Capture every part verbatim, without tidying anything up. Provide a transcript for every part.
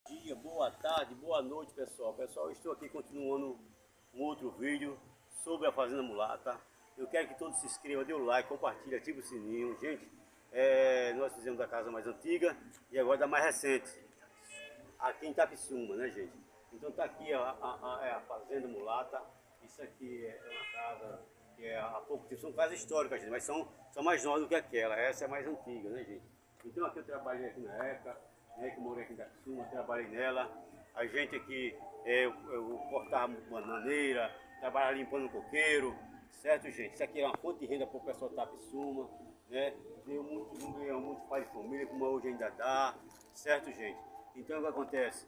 Bom dia, boa tarde, boa noite, pessoal. Pessoal, eu estou aqui continuando um outro vídeo sobre a Fazenda Mulata. Eu quero que todos se inscrevam, dê o like, compartilhem, ative o sininho. Gente, é, nós fizemos a casa mais antiga e agora da mais recente, aqui em Itapissuma, né, gente? Então tá aqui a, a, a, a Fazenda Mulata. Isso aqui é uma casa que é há pouco tempo, são casas históricas, gente, mas são, são mais novas do que aquela. Essa é mais antiga, né, gente? Então aqui eu trabalhei aqui na época, né, que eu morei aqui em Itapissuma, trabalhei nela. A gente aqui, é, eu, eu cortava bananeira, trabalhava limpando coqueiro, certo, gente? Isso aqui é uma fonte de renda para o pessoal de Itapissuma, né? Deu muito, não ganhou muito pai de família, como hoje ainda dá, certo, gente? Então o que acontece?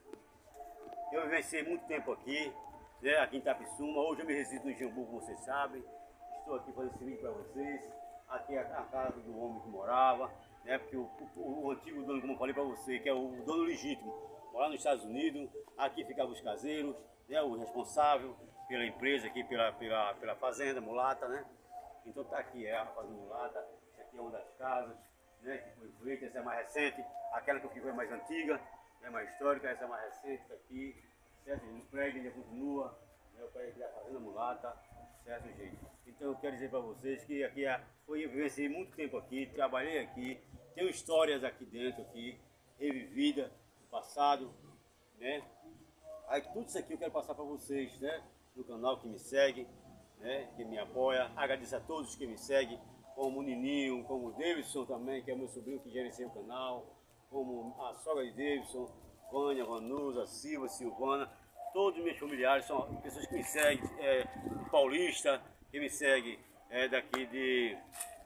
Eu vivenciei muito tempo aqui, né, aqui em Itapissuma. Hoje eu me resido no Jambu, como vocês sabem. Estou aqui fazendo esse vídeo para vocês. Aqui é a casa do homem que morava, né, porque o, o, o antigo dono, como eu falei para você, que é o dono legítimo, morava nos Estados Unidos. Aqui ficavam os caseiros, né, o responsável pela empresa aqui, pela, pela, pela fazenda Mulata, né? Então tá aqui, é a fazenda Mulata. Essa aqui é uma das casas, né, que foi feita. Essa é a mais recente, aquela que eu fico é mais antiga, é mais histórica. Essa é a mais recente, tá aqui, certo? O prédio ainda continua, né, o prédio aqui da fazenda Mulata, certo, gente? Então eu quero dizer para vocês que aqui é, foi, eu vivenciei muito tempo aqui, trabalhei aqui, tenho histórias aqui dentro, aqui, revivida, do passado, né? Aí tudo isso aqui eu quero passar para vocês, né? No canal que me segue, né? Que me apoia. Agradeço a todos que me seguem, como o Nininho, como o Davidson também, que é meu sobrinho que gerencia o canal, como a sogra de Davidson, Vânia, Vanusa, Silva, Silvana. Todos os meus familiares são pessoas que me seguem, é, de Paulista, que me seguem é, daqui de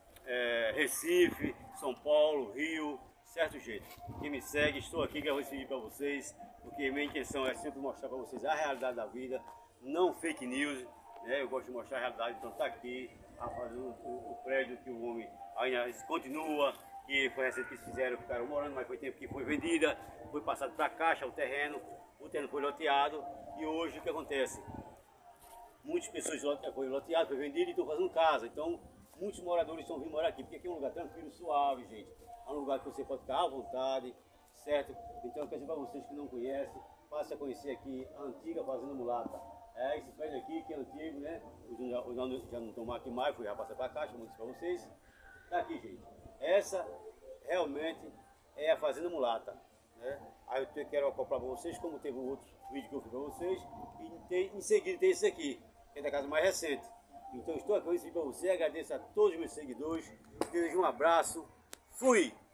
é, Recife, São Paulo, Rio, certo, gente? Que me segue, estou aqui gravando esse vídeo para vocês, porque minha intenção é sempre mostrar para vocês a realidade da vida, não fake news, né? Eu gosto de mostrar a realidade. Então tá aqui a fazer o, o, o prédio que o homem ainda continua, que foi recente que eles fizeram, ficaram morando, mas foi tempo que foi vendida, foi passado para a Caixa o terreno, o terreno foi loteado. E hoje o que acontece? Muitas pessoas foi loteado, foi vendido e estão fazendo casa. Então muitos moradores estão vindo morar aqui, porque aqui é um lugar tranquilo, suave, gente. É um lugar que você pode ficar à vontade, certo? Então eu quero dizer para vocês que não conhecem, passe a conhecer aqui a antiga Fazenda Mulata. É esse prédio aqui que é antigo, né? Os donos já não estão aqui mais, foi já passar para a Caixa, como disse para vocês. Tá aqui, gente. Essa realmente é a Fazenda Mulata, né? Aí eu quero acoplar para vocês, como teve o outro vídeo que eu fiz para vocês, e tem, em seguida tem esse aqui, que é da casa mais recente. Então estou aqui para você, agradeço a todos os meus seguidores, desejo um abraço, fui!